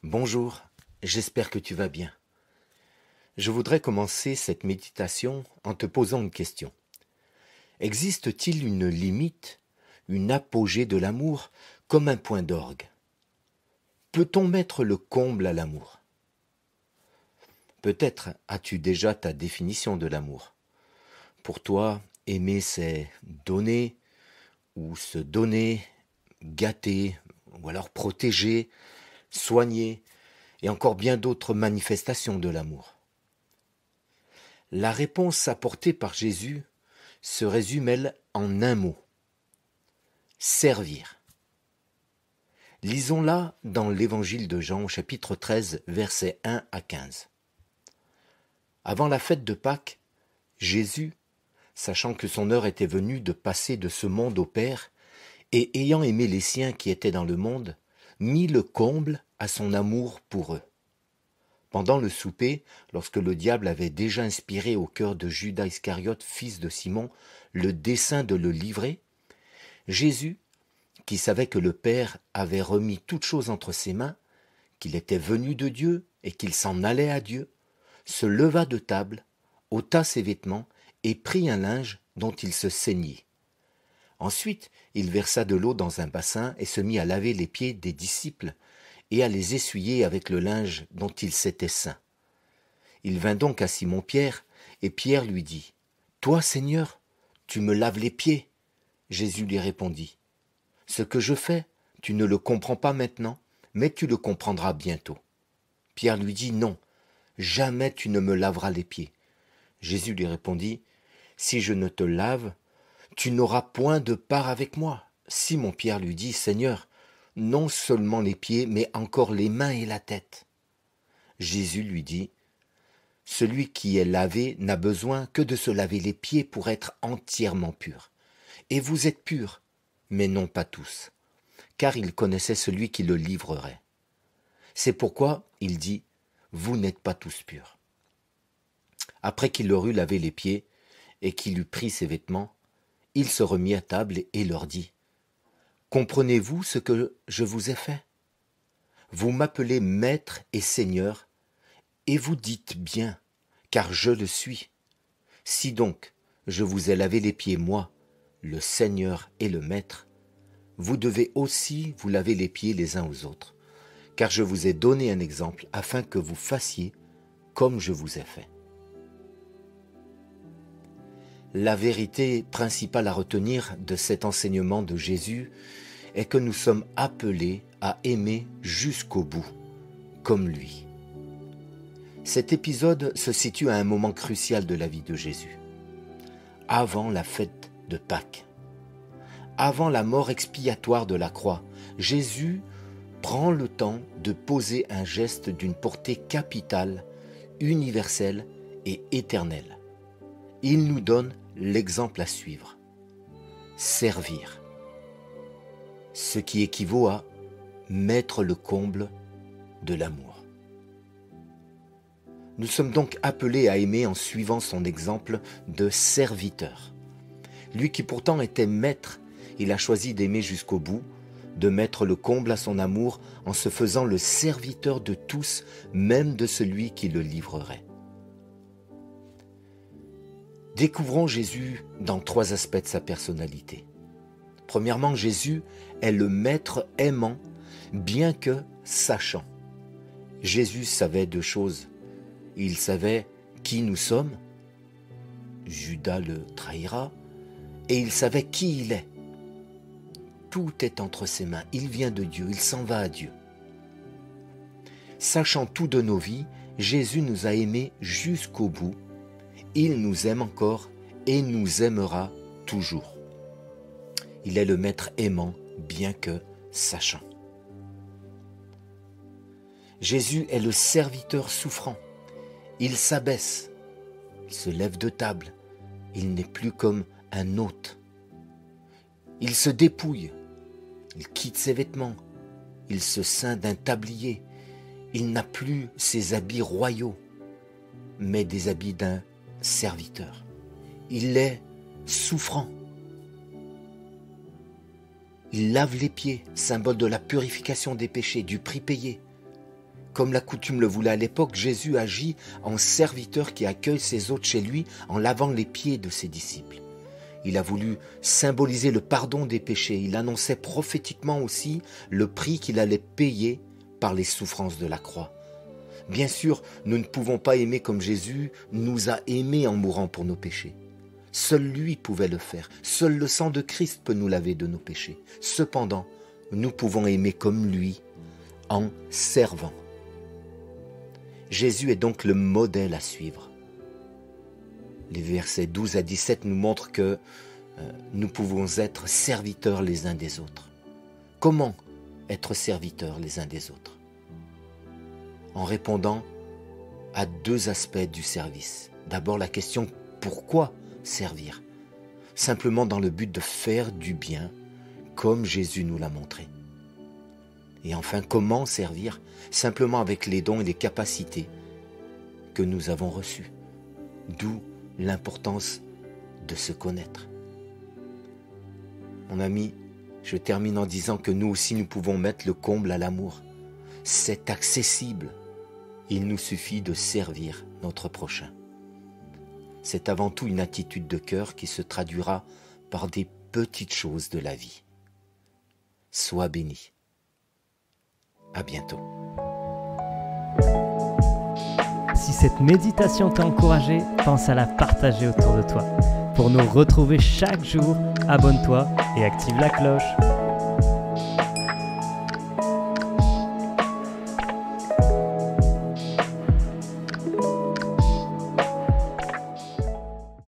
Bonjour, j'espère que tu vas bien. Je voudrais commencer cette méditation en te posant une question. Existe-t-il une limite, une apogée de l'amour comme un point d'orgue? Peut-on mettre le comble à l'amour? Peut-être as-tu déjà ta définition de l'amour. Pour toi, aimer c'est donner ou se donner, gâter ou alors protéger, soigner et encore bien d'autres manifestations de l'amour. La réponse apportée par Jésus se résume, elle, en un mot. Servir. Lisons-la dans l'évangile de Jean, chapitre 13, versets 1 à 15. Avant la fête de Pâques, Jésus, sachant que son heure était venue de passer de ce monde au Père, et ayant aimé les siens qui étaient dans le monde, mit le comble à son amour pour eux. Pendant le souper, lorsque le diable avait déjà inspiré au cœur de Judas Iscariote, fils de Simon, le dessein de le livrer, Jésus, qui savait que le Père avait remis toutes choses entre ses mains, qu'il était venu de Dieu et qu'il s'en allait à Dieu, se leva de table, ôta ses vêtements et prit un linge dont il se ceignit. Ensuite, il versa de l'eau dans un bassin et se mit à laver les pieds des disciples et à les essuyer avec le linge dont il s'était ceint. Il vint donc à Simon-Pierre, et Pierre lui dit, « Toi, Seigneur, tu me laves les pieds ?» Jésus lui répondit, « Ce que je fais, tu ne le comprends pas maintenant, mais tu le comprendras bientôt. » Pierre lui dit, « Non, jamais tu ne me laveras les pieds. » Jésus lui répondit, « Si je ne te lave, tu n'auras point de part avec moi. » Simon-Pierre lui dit, « Seigneur, non seulement les pieds, mais encore les mains et la tête. » Jésus lui dit, « Celui qui est lavé n'a besoin que de se laver les pieds pour être entièrement pur. Et vous êtes purs, mais non pas tous. » Car il connaissait celui qui le livrerait. C'est pourquoi il dit, « Vous n'êtes pas tous purs. » Après qu'il leur eut lavé les pieds et qu'il eut pris ses vêtements, il se remit à table et leur dit, « Comprenez-vous ce que je vous ai fait? Vous m'appelez Maître et Seigneur, et vous dites bien, car je le suis. Si donc je vous ai lavé les pieds, moi, le Seigneur et le Maître, vous devez aussi vous laver les pieds les uns aux autres, car je vous ai donné un exemple afin que vous fassiez comme je vous ai fait. » La vérité principale à retenir de cet enseignement de Jésus est que nous sommes appelés à aimer jusqu'au bout, comme lui. Cet épisode se situe à un moment crucial de la vie de Jésus, avant la fête de Pâques. Avant la mort expiatoire de la croix, Jésus prend le temps de poser un geste d'une portée capitale, universelle et éternelle. Il nous donne l'exemple à suivre. Servir. Ce qui équivaut à mettre le comble de l'amour. Nous sommes donc appelés à aimer en suivant son exemple de serviteur. Lui qui pourtant était maître, il a choisi d'aimer jusqu'au bout, de mettre le comble à son amour en se faisant le serviteur de tous, même de celui qui le livrerait. Découvrons Jésus dans 3 aspects de sa personnalité. Premièrement, Jésus est le maître aimant, bien que sachant. Jésus savait 2 choses. Il savait qui nous sommes, Judas le trahira, et il savait qui il est. Tout est entre ses mains, il vient de Dieu, il s'en va à Dieu. Sachant tout de nos vies, Jésus nous a aimés jusqu'au bout. Il nous aime encore et nous aimera toujours. Il est le maître aimant, bien que sachant. Jésus est le serviteur souffrant. Il s'abaisse, il se lève de table. Il n'est plus comme un hôte. Il se dépouille, il quitte ses vêtements, il se ceint d'un tablier. Il n'a plus ses habits royaux, mais des habits d'un serviteur. Il est souffrant. Il lave les pieds, symbole de la purification des péchés, du prix payé. Comme la coutume le voulait à l'époque, Jésus agit en serviteur qui accueille ses hôtes chez lui en lavant les pieds de ses disciples. Il a voulu symboliser le pardon des péchés. Il annonçait prophétiquement aussi le prix qu'il allait payer par les souffrances de la croix. Bien sûr, nous ne pouvons pas aimer comme Jésus nous a aimés en mourant pour nos péchés. Seul lui pouvait le faire. Seul le sang de Christ peut nous laver de nos péchés. Cependant, nous pouvons aimer comme lui en servant. Jésus est donc le modèle à suivre. Les versets 12 à 17 nous montrent que nous pouvons être serviteurs les uns des autres. Comment être serviteurs les uns des autres? En répondant à deux aspects du service. D'abord la question « Pourquoi servir ?» Simplement dans le but de faire du bien, comme Jésus nous l'a montré. Et enfin, comment servir? Simplement avec les dons et les capacités que nous avons reçus. D'où l'importance de se connaître. Mon ami, je termine en disant que nous aussi nous pouvons mettre le comble à l'amour. C'est accessible. Il nous suffit de servir notre prochain. C'est avant tout une attitude de cœur qui se traduira par des petites choses de la vie. Sois béni. À bientôt. Si cette méditation t'a encouragé, pense à la partager autour de toi. Pour nous retrouver chaque jour, abonne-toi et active la cloche.